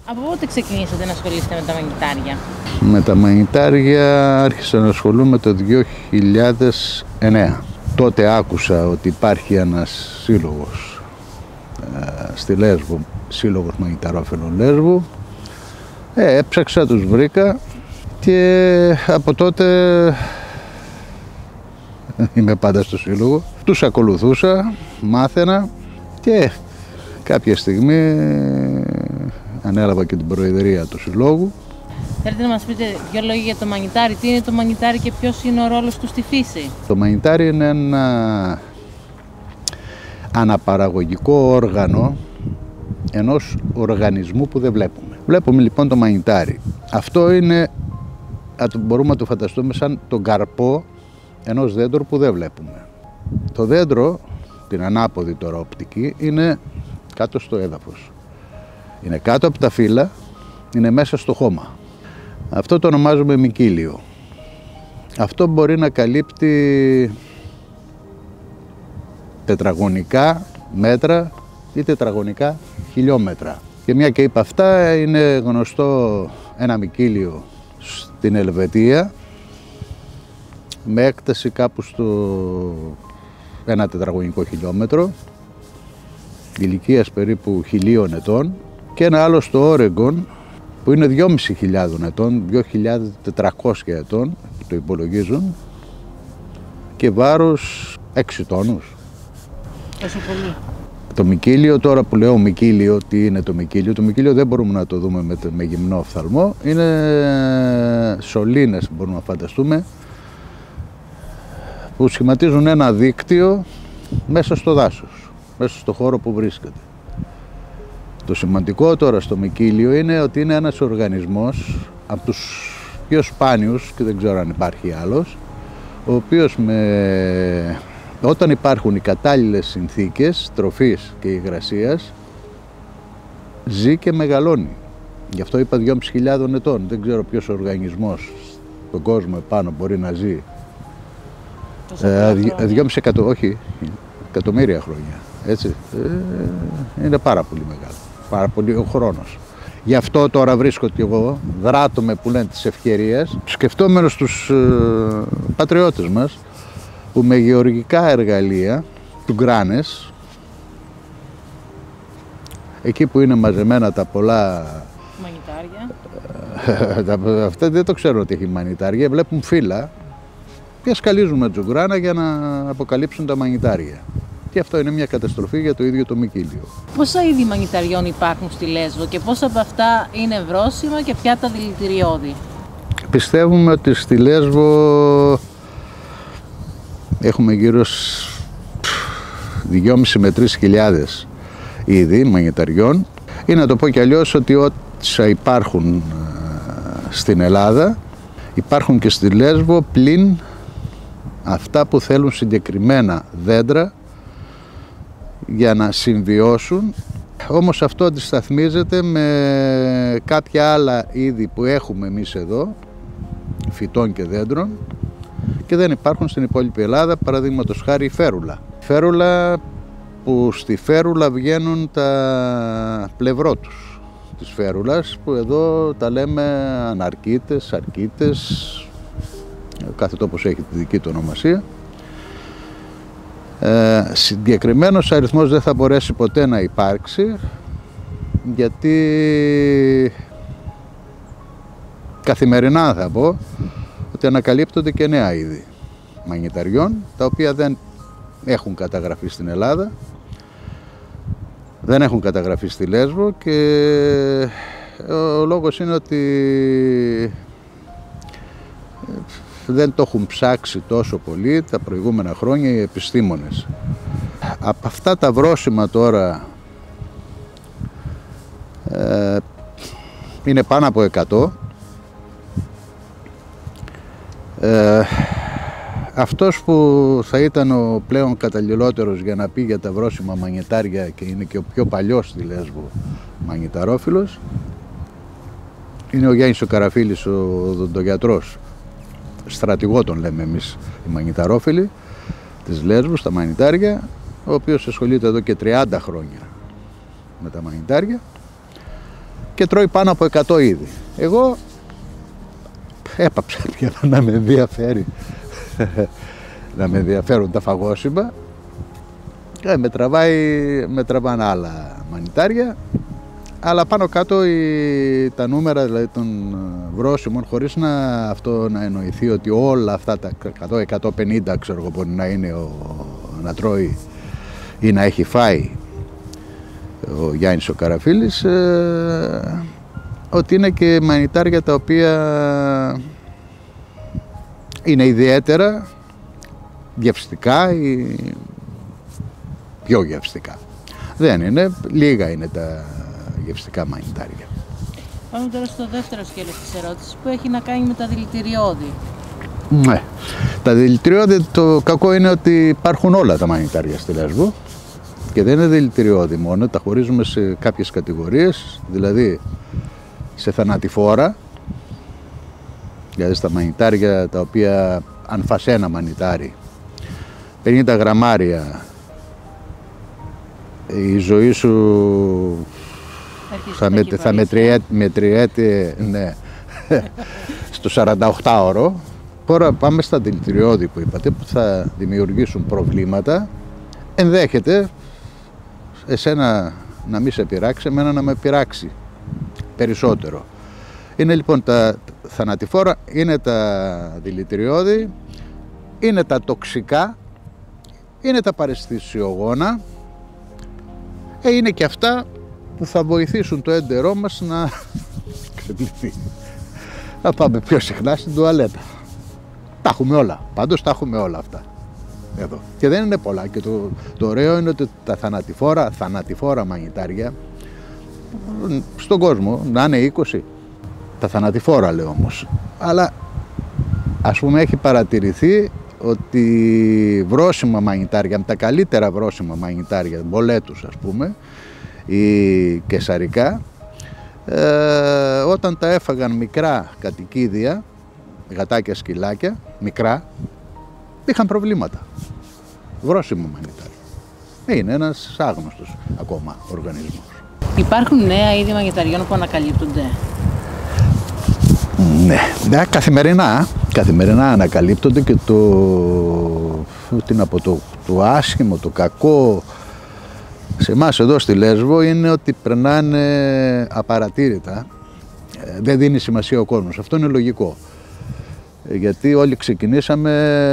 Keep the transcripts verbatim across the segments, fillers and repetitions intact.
Από πότε ξεκινήσατε να ασχολείστε με τα μαγνητάρια? Με τα μαγνητάρια άρχισα να ασχολούμαι το δύο χιλιάδες εννέα. Τότε άκουσα ότι υπάρχει ένας σύλλογος ε, στη Λέσβο, σύλλογος μαγνηταρόφιλων Λέσβου. Ε, έψαξα, τους βρήκα και από τότε είμαι πάντα στο σύλλογο. Τους ακολουθούσα, μάθαινα και κάποια στιγμή ανέλαβα και την προεδρία του συλλόγου. Θέλετε να μας πείτε δύο λόγια για το μαγνητάρι, τι είναι το μαγνητάρι και ποιος είναι ο ρόλος του στη φύση? Το μαγνητάρι είναι ένα αναπαραγωγικό όργανο ενός οργανισμού που δεν βλέπουμε. Βλέπουμε λοιπόν το μαγνητάρι. Αυτό είναι, μπορούμε να το φανταστούμε σαν τον καρπό ενός δέντρου που δεν βλέπουμε. Το δέντρο, την ανάποδη τώρα οπτική, είναι κάτω στο έδαφος. Είναι κάτω από τα φύλλα, είναι μέσα στο χώμα. Αυτό το ονομάζουμε μικύλιο. Αυτό μπορεί να καλύπτει τετραγωνικά μέτρα ή τετραγωνικά χιλιόμετρα. Και μια και είπα αυτά, είναι γνωστό ένα μικύλιο στην Ελβετία με έκταση κάπου στο ένα τετραγωνικό χιλιόμετρο, ηλικίας περίπου χιλίων ετών, και ένα άλλο στο Όρεγκον που είναι δυόμισι χιλιάδες ετών, δύο χιλιάδες τετρακόσια ετών, το υπολογίζουν, και βάρος έξι τόνους. Τόσο πολύ. Το μικύλιο, τώρα που λέω μικύλιο, τι είναι το μικύλιο? Το μικύλιο δεν μπορούμε να το δούμε με, με γυμνό οφθαλμό, είναι σωλήνες, μπορούμε να φανταστούμε, που σχηματίζουν ένα δίκτυο μέσα στο δάσος, μέσα στο χώρο που βρίσκεται. Το σημαντικό τώρα στο μικύλιο είναι ότι είναι ένας οργανισμός από τους πιο σπάνιους, και δεν ξέρω αν υπάρχει άλλος, ο οποίος με... όταν υπάρχουν οι κατάλληλες συνθήκες τροφής και υγρασίας, ζει και μεγαλώνει. Γι' αυτό είπα δυόμισι χιλιάδες ετών. Δεν ξέρω ποιος οργανισμός στον κόσμο επάνω μπορεί να ζει ε, δυόμισι εκατό, όχι, εκατομμύρια χρόνια. Έτσι. Ε, είναι πάρα πολύ μεγάλο. Πάρα πολύ ο χρόνος. Γι' αυτό τώρα βρίσκω ότι εγώ δράτομαι, που λένε, τις ευκαιρίες, σκεφτόμενος τους ε, πατριώτες μας, που με γεωργικά εργαλεία, του γκράνες, εκεί που είναι μαζεμένα τα πολλά μαγνητάρια, αυτά δεν το ξέρω ότι έχει μαγνητάρια, βλέπουν φύλλα και σκαλίζουν με τζουγκράνα για να αποκαλύψουν τα μαγνητάρια. Και αυτό είναι μια καταστροφή για το ίδιο το μικύλιο. Πόσα είδη μαγνηταριών υπάρχουν στη Λέσβο και πόσα από αυτά είναι βρώσιμα και ποια τα δηλητηριώδη? Πιστεύουμε ότι στη Λέσβο έχουμε γύρω δυόμισι με τρεις χιλιάδες είδη μαγνηταριών. Ή να το πω κι αλλιώς, ότι όσα υπάρχουν στην Ελλάδα υπάρχουν και στη Λέσβο, πλην αυτά που θέλουν συγκεκριμένα δέντρα για να συμβιώσουν. Όμως αυτό αντισταθμίζεται με κάποια άλλα είδη που έχουμε εμείς εδώ, φυτών και δέντρων, και δεν υπάρχουν στην υπόλοιπη Ελλάδα, παραδείγματος χάρη η φέρουλα. Φέρουλα που στη φέρουλα βγαίνουν τα πλευρό τους της φέρουλας, που εδώ τα λέμε αναρκίτες, αρκίτες, κάθε τόπος έχει τη δική του ονομασία. Ε, συγκεκριμένος αριθμός δεν θα μπορέσει ποτέ να υπάρξει, γιατί καθημερινά θα πω ότι ανακαλύπτονται και νέα είδη μαγνηταριών, τα οποία δεν έχουν καταγραφεί στην Ελλάδα, δεν έχουν καταγραφεί στη Λέσβο, και ο λόγος είναι ότι δεν το έχουν ψάξει τόσο πολύ τα προηγούμενα χρόνια οι επιστήμονες. Από αυτά τα βρώσιμα τώρα ε, είναι πάνω από εκατό. Ε, αυτός που θα ήταν ο πλέον καταλληλότερος για να πει για τα βρώσιμα μαγνητάρια, και είναι και ο πιο παλιός στη Λέσβο μαγνηταρόφιλος, είναι ο Γιάννης ο Καραφίλης, ο οδοντογιατρός, στρατηγό τον λέμε εμείς οι μαγνηταρόφιλοι της Λέσβου στα μαγνητάρια, ο οποίος ασχολείται εδώ και τριάντα χρόνια με τα μαγνητάρια, και τρώει πάνω από εκατό είδη. Εγώ έπαψα πια να με ενδιαφέρει, να με ενδιαφέρουν τα φαγόσιμα. Ε, με, τραβάει, με τραβάνε άλλα μανιτάρια, αλλά πάνω κάτω η, τα νούμερα δηλαδή, των βρώσιμων, χωρίς να, αυτό να εννοηθεί ότι όλα αυτά τα εκατό με εκατόν πενήντα ξέρω εγώ μπορεί να είναι ο, να τρώει ή να έχει φάει ο Γιάννης ο Καραφίλης, ε, ότι είναι και μανιτάρια τα οποία είναι ιδιαίτερα γευστικά ή πιο γευστικά. Δεν είναι, λίγα είναι τα γευστικά μανιτάρια. Πάμε τώρα στο δεύτερο σκέλος της ερώτησης που έχει να κάνει με τα δηλητηριώδη. Ναι. Τα δηλητηριώδη, το κακό είναι ότι υπάρχουν όλα τα μανιτάρια στη Λέσβο και δεν είναι δηλητηριώδη μόνο, τα χωρίζουμε σε κάποιες κατηγορίες, δηλαδή σε θανατηφόρα, δηλαδή στα μανιτάρια τα οποία αν φας ένα μανιτάρι πενήντα γραμμάρια η ζωή σου θα, με, θα μετριέται, μετριέται ναι, στο σαρανταοκτάωρο. Τώρα πάμε στα δηλητηριώδη που είπατε, που θα δημιουργήσουν προβλήματα. Ενδέχεται εσένα να μην σε πειράξει, εμένα να με πειράξει περισσότερο. Είναι λοιπόν τα θανατηφόρα, είναι τα δηλητηριώδη, είναι τα τοξικά, είναι τα παραισθησιογόνα, ε, είναι και αυτά που θα βοηθήσουν το έντερό μας να ξεπληθεί. Να πάμε πιο συχνά στην τουαλέτα. Τα έχουμε όλα, πάντως τα έχουμε όλα αυτά εδώ. Και δεν είναι πολλά και το, το ωραίο είναι ότι τα θανατηφόρα, θανατηφόρα μανιτάρια στον κόσμο να είναι είκοσι. Τα θανατηφόρα λέω όμως. Αλλά ας πούμε έχει παρατηρηθεί ότι βρώσιμα μανιτάρια, τα καλύτερα βρώσιμα μανιτάρια, μπολέτους ας πούμε, ή κεσαρικά, ε, όταν τα έφαγαν μικρά κατοικίδια, γατάκια, σκυλάκια, μικρά, είχαν προβλήματα. Βρώσιμο μανιτάρι. Είναι ένας άγνωστος ακόμα οργανισμός. Υπάρχουν νέα είδη μανιταριών που ανακαλύπτονται? Ναι, ναι, καθημερινά, καθημερινά ανακαλύπτονται και το, τι να πω, το, το άσχημο, το κακό σε εμάς εδώ στη Λέσβο είναι ότι περνάνε απαρατήρητα. Δεν δίνει σημασία ο κόσμος. Αυτό είναι λογικό. Γιατί όλοι ξεκινήσαμε...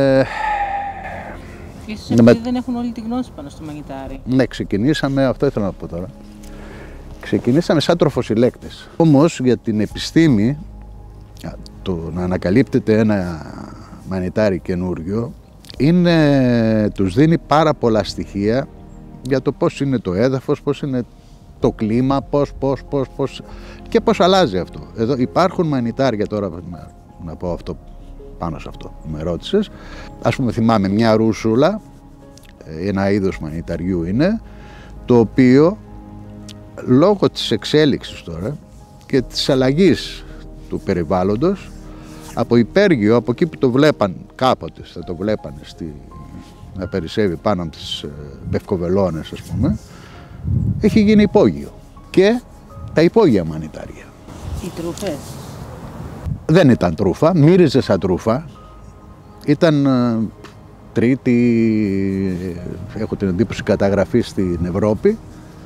Ίσως επειδή με... δεν έχουν όλη τη γνώση πάνω στο μανιτάρι. Ναι, ξεκινήσαμε, αυτό ήθελα να πω τώρα. Ξεκινήσαμε σαν τροφοσυλλέκτες. Όμως για την επιστήμη, το να ανακαλύπτεται ένα μανιτάρι καινούριο, είναι, τους δίνει πάρα πολλά στοιχεία για το πώς είναι το έδαφος, πώς είναι το κλίμα, πώς, πώς, πώς, πώς και πώς αλλάζει αυτό. Εδώ υπάρχουν μανιτάρια τώρα, να πω αυτό πάνω σε αυτό που με ρώτησες. Ας πούμε θυμάμαι μια ρούσουλα, ένα είδος μανιταριού είναι, το οποίο λόγω της εξέλιξης τώρα και της αλλαγής του περιβάλλοντος, από υπέργειο, από εκεί που το βλέπαν κάποτε, θα το βλέπανε στη, να περισσεύει πάνω από τις μπευκοβελώνες ας πούμε, έχει γίνει υπόγειο. Και τα υπόγεια μανιτάρια. Οι τρούφες? Δεν ήταν τρούφα, μύριζε σαν τρούφα. Ήταν ε, τρίτη, έχω την εντύπωση, καταγραφή στην Ευρώπη.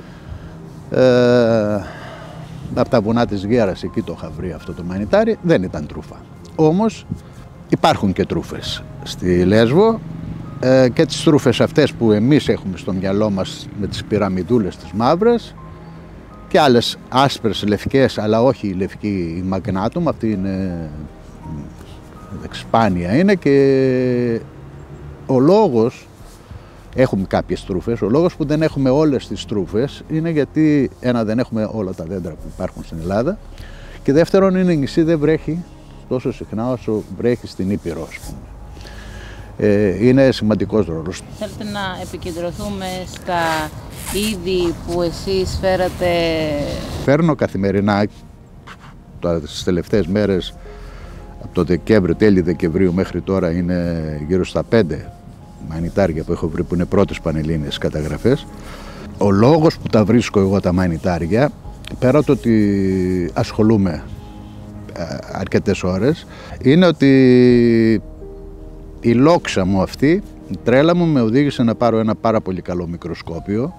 Ε, από τα βουνά της Γέρας, εκεί το είχα βρει αυτό το μανιτάρι, δεν ήταν τρούφα. Όμως υπάρχουν και τρούφες στη Λέσβο ε, και τις τρούφες αυτές που εμείς έχουμε στο μυαλό μας με τις πυραμιδούλες τις μαύρες και άλλες άσπρες λευκές, αλλά όχι η λευκή η μαγνάτουμ, αυτή είναι σπάνια είναι. Και ο λόγος, έχουμε κάποιες τρούφες, ο λόγος που δεν έχουμε όλες τις τρούφες είναι γιατί ένα, δεν έχουμε όλα τα δέντρα που υπάρχουν στην Ελλάδα και δεύτερον είναι η νησί δεν βρέχει τόσο συχνά όσο βρέχει στην Ήπειρο, ας πούμε. Ε, είναι σημαντικός ρόλος. Θέλετε να επικεντρωθούμε στα είδη που εσείς φέρατε? Φέρνω καθημερινά τις τελευταίες μέρες, από το Δεκέμβριο, τέλη Δεκεμβρίου μέχρι τώρα είναι γύρω στα πέντε μανιτάρια που έχω βρει που είναι πρώτες πανελλήνιες καταγραφές. Ο λόγος που τα βρίσκω εγώ τα μανιτάρια πέρα το ότι ασχολούμαι αρκετές ώρες, είναι ότι η λόξα μου αυτή, η τρέλα μου με οδήγησε να πάρω ένα πάρα πολύ καλό μικροσκόπιο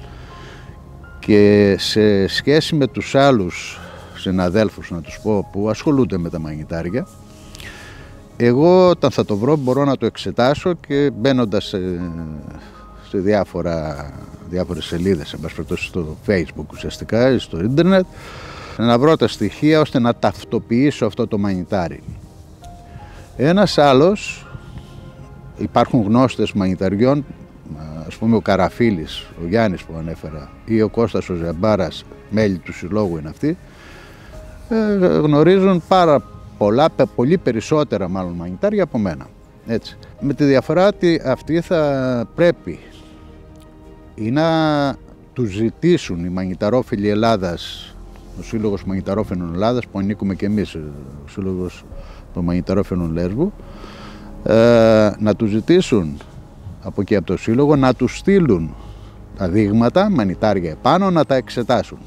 και σε σχέση με τους άλλους συναδέλφους, να τους πω, που ασχολούνται με τα μαγνητάρια, εγώ όταν θα το βρω μπορώ να το εξετάσω και μπαίνοντας σε, σε διάφορα, διάφορες σελίδες, εν πάση περιπτώσει στο Facebook ουσιαστικά ή στο ίντερνετ, να βρω τα στοιχεία ώστε να ταυτοποιήσω αυτό το μαγνητάρι. Ένας άλλος, υπάρχουν γνώστες μαγνηταριών, ας πούμε ο Καραφίλης, ο Γιάννης που ανέφερα, ή ο Κώστας ο Ζεμπάρας, μέλη του συλλόγου είναι αυτοί, ε, γνωρίζουν πάρα πολλά, πολύ περισσότερα μάλλον μαγνητάρια από μένα. Έτσι. Με τη διαφορά ότι αυτοί θα πρέπει ή να τους ζητήσουν οι μαγνηταρόφιλοι Ελλάδας, ο Σύλλογος Μαγνηταρόφιλων Ελλάδας, που ανήκουμε και εμείς, ο Σύλλογος των Μαγνηταρόφιλων Λέσβου, ε, να τους ζητήσουν από εκεί από το Σύλλογο να τους στείλουν τα δείγματα, μαγνητάρια επάνω, να τα εξετάσουν.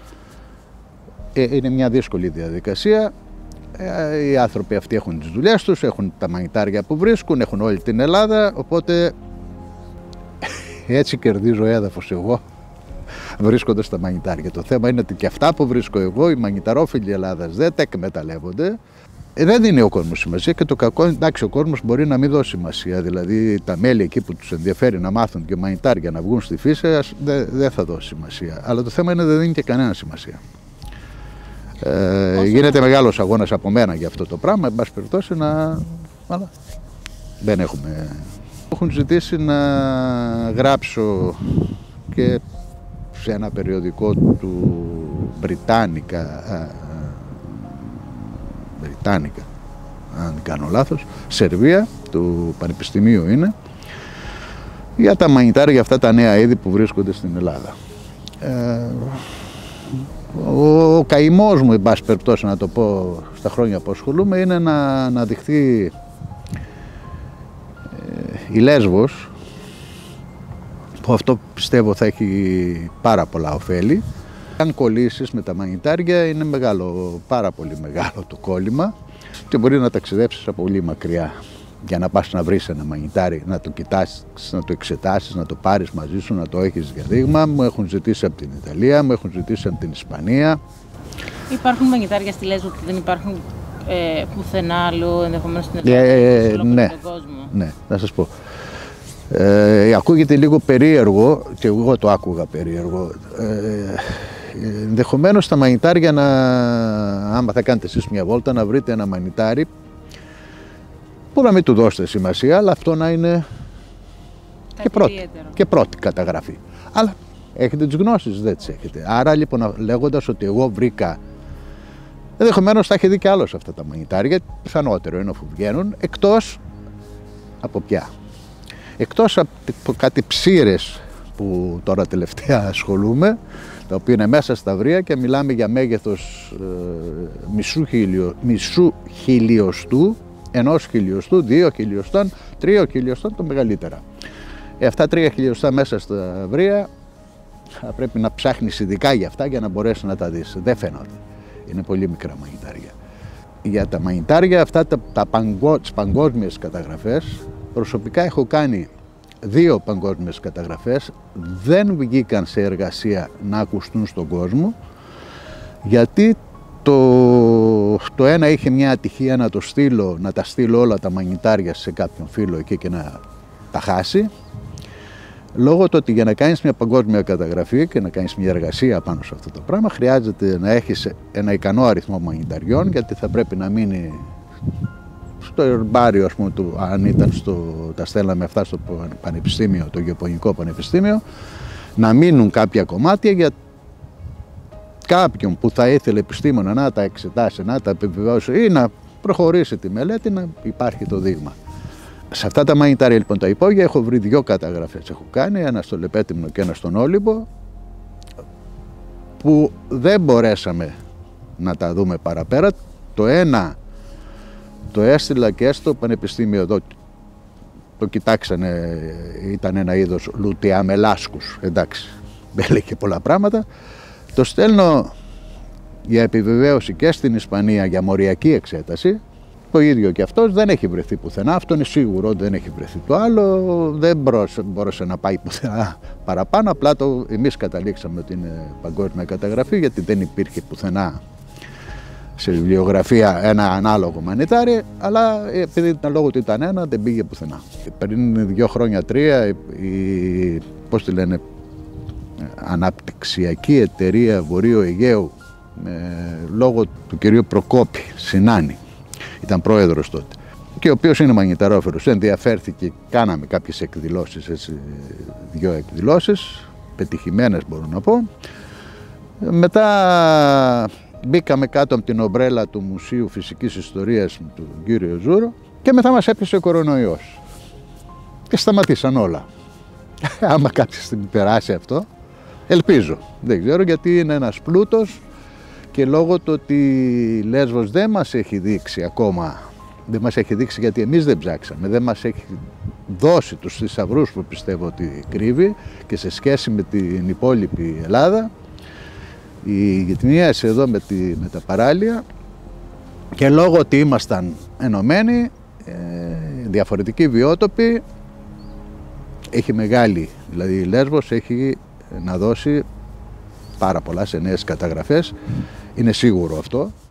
Ε, είναι μια δύσκολη διαδικασία. Ε, οι άνθρωποι αυτοί έχουν τις δουλειές τους, έχουν τα μαγνητάρια που βρίσκουν, έχουν όλη την Ελλάδα, οπότε έτσι κερδίζω έδαφος εγώ βρίσκοντας τα μαγνητάρια. Το θέμα είναι ότι και αυτά που βρίσκω εγώ, οι μαγνηταρόφιλοι Ελλάδας δεν τα εκμεταλλεύονται. Ε, δεν δίνει ο κόσμος σημασία και το κακό, εντάξει, ο κόσμος μπορεί να μην δώσει σημασία. Δηλαδή τα μέλη εκεί που τους ενδιαφέρει να μάθουν και μαγνητάρια να βγουν στη φύση, δεν δε θα δώσει σημασία. Αλλά το θέμα είναι ότι δεν δίνει και κανένα σημασία. Ε, γίνεται μεγάλος αγώνας από μένα για αυτό το πράγμα, εν πάση περιπτώσει να... Αλλά δεν έχουμε... Έχουν ζητήσει να γράψω και σε ένα περιοδικό του Βρυτάνικα, Βρυτάνικα, αν κάνω λάθος, Σερβία, του Πανεπιστημίου είναι, για τα μαγνητάρια, για αυτά τα νέα είδη που βρίσκονται στην Ελλάδα. Ε, ο, ο καημός μου, εν πάση περιπτώσει, να το πω, στα χρόνια που ασχολούμαι, είναι να αναδειχθεί ε, η Λέσβος, που αυτό πιστεύω θα έχει πάρα πολλά ωφέλη. Αν κολλήσεις με τα μαγνητάρια είναι μεγάλο, πάρα πολύ μεγάλο το κόλλημα και μπορεί να ταξιδέψεις από πολύ μακριά για να πας να βρεις ένα μαγνητάρι, να το κοιτάσεις, να το εξετάσεις, να το πάρεις μαζί σου, να το έχεις για δείγμα. Μου έχουν ζητήσει από την Ιταλία, μου έχουν ζητήσει από την Ισπανία. Υπάρχουν μαγνητάρια στη Λέσβο που δεν υπάρχουν ε, πουθενά αλλού, ενδεχομένως στην Ελλάδα, ε, σε ναι, τον κόσμο? Ναι, θα σας πω. Ε, ακούγεται λίγο περίεργο και εγώ το άκουγα περίεργο. Ε, ενδεχομένως τα μαγνητάρια, να, άμα θα κάνετε εσείς μια βόλτα, να βρείτε ένα μαγνητάρι που να μην του δώσετε σημασία, αλλά αυτό να είναι και πρώτη, και πρώτη καταγραφή. Αλλά έχετε τις γνώσεις, δεν τις έχετε. Άρα λοιπόν, λέγοντας ότι εγώ βρήκα, ενδεχομένως θα έχει δει κι άλλο σε αυτά τα μαγνητάρια, πιθανότερο είναι αφού βγαίνουν, εκτός από ποια. Εκτός από κάτι ψήρες που τώρα τελευταία ασχολούμαι, τα οποία είναι μέσα στα βρύα και μιλάμε για μέγεθος ε, μισού, χιλιο, μισού χιλιοστού, ενός χιλιοστού, δύο χιλιοστών, τρία χιλιοστών, το μεγαλύτερα. Ε, αυτά τρία χιλιοστά μέσα στα βρύα θα πρέπει να ψάχνεις ειδικά για αυτά για να μπορέσεις να τα δεις. Δεν φαίνονται. Είναι πολύ μικρά μαγνητάρια. Για τα μαγνητάρια αυτά, τα, τα παγκο, τις παγκόσμιες καταγραφές, προσωπικά έχω κάνει δύο παγκόσμιες καταγραφές, δεν βγήκαν σε εργασία να ακουστούν στον κόσμο, γιατί το, το ένα είχε μια ατυχία να το στείλω, να τα στείλω όλα τα μαγνητάρια σε κάποιον φίλο εκεί και να τα χάσει, λόγω του ότι για να κάνεις μια παγκόσμια καταγραφή και να κάνεις μια εργασία πάνω σε αυτό το πράγμα, χρειάζεται να έχεις ένα ικανό αριθμό μαγνηταριών, γιατί θα πρέπει να μείνει στο ερμπάριο, ας πούμε, του, αν ήταν στο, τα στέλναμε αυτά στο πανεπιστήμιο, το Γεωπονικό Πανεπιστήμιο, να μείνουν κάποια κομμάτια για κάποιον που θα ήθελε επιστήμονα να τα εξετάσει, να τα επιβεβαιώσει ή να προχωρήσει τη μελέτη, να υπάρχει το δείγμα. Σε αυτά τα μαγνητάρια λοιπόν τα υπόγεια έχω βρει δύο καταγραφές, έχω κάνει, ένα στο Λεπέτιμνο και ένα στον Όλυμπο, που δεν μπορέσαμε να τα δούμε παραπέρα. Το ένα το έστειλα και στο πανεπιστήμιο εδώ, το κοιτάξανε, ήταν ένα είδος λουτιαμελάσκους, εντάξει, δεν λέει και πολλά πράγματα. Το στέλνω για επιβεβαίωση και στην Ισπανία για μοριακή εξέταση. Το ίδιο και αυτός δεν έχει βρεθεί πουθενά, αυτό είναι σίγουρο ότι δεν έχει βρεθεί. Το άλλο δεν μπόρεσε, μπόρεσε να πάει πουθενά παραπάνω, απλά το, εμείς καταλήξαμε ότι είναι παγκόσμια καταγραφή, γιατί δεν υπήρχε πουθενά σε βιβλιογραφία ένα ανάλογο μανιτάρι, αλλά επειδή ήταν λόγω ότι ήταν ένα, δεν πήγε πουθενά. Πριν δύο χρόνια, τρία, η, πώς τη λένε, αναπτυξιακή εταιρεία Βορείου Αιγαίου, με, λόγω του κυρίου Προκόπη, Συνάνη, ήταν πρόεδρος τότε, και ο οποίος είναι μαγνηταρόφερος, ενδιαφέρθηκε, κάναμε κάποιες εκδηλώσεις, έτσι, δύο εκδηλώσεις, πετυχημένες μπορώ να πω. Μετά μπήκαμε κάτω από την ομπρέλα του Μουσείου Φυσικής Ιστορίας του κύριο Ζούρο και μετά μας έπιασε ο κορονοϊός και σταματήσαν όλα. Άμα κάποια στιγμή περάσει αυτό, ελπίζω, δεν ξέρω, γιατί είναι ένας πλούτος και λόγω του ότι η Λέσβος δεν μας έχει δείξει ακόμα, δεν μας έχει δείξει γιατί εμείς δεν ψάξαμε, δεν μας έχει δώσει τους θησαυρούς που πιστεύω ότι κρύβει και σε σχέση με την υπόλοιπη Ελλάδα, η γειτονίαση εδώ με, τη, με τα παράλια, και λόγω ότι ήμασταν ενωμένοι, ε, διαφορετικοί βιότοποι, έχει μεγάλη, δηλαδή η Λέσβος έχει να δώσει πάρα πολλά σε νέες καταγραφές, είναι σίγουρο αυτό.